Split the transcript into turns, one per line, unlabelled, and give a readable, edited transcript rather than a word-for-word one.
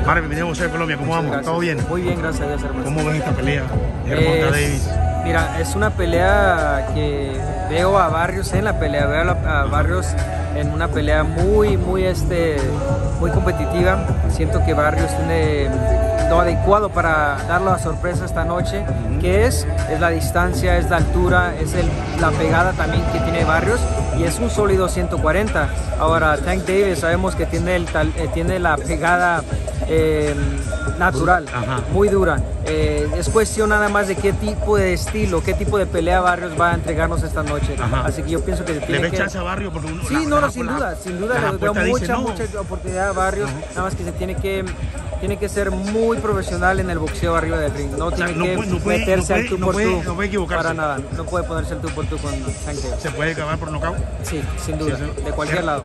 Barry, bienvenido a Colombia, ¿cómo vamos?
Gracias.
¿Todo bien?
Muy bien, gracias a Dios, hermano.
¿Cómo ves esta pelea? Gervonta Davis.
Mira, es una pelea que veo a Barrios en la pelea, veo a Barrios en una pelea muy competitiva. Siento que Barrios tiene lo adecuado para dar la sorpresa esta noche, que es la distancia, es la altura, es la pegada también que tiene Barrios, y es un sólido 140. Ahora, Tank Davis sabemos que tiene la pegada natural, muy dura. Es cuestión nada más de qué tipo de estilo, qué tipo de pelea Barrios va a entregarnos esta noche. Así que yo pienso que
¿Le ves chance a Barrios? Porque
sí, sin duda, le veo mucha oportunidad a Barrios, nada más que se tiene que ser muy profesional en el boxeo arriba del ring. No tiene que meterse al tú por tú.
No puede equivocarse.
Para nada. No puede ponerse al tú por tú con Tank Davis.
¿Se puede acabar por nocaut?
Sí, sin duda. De cualquier lado.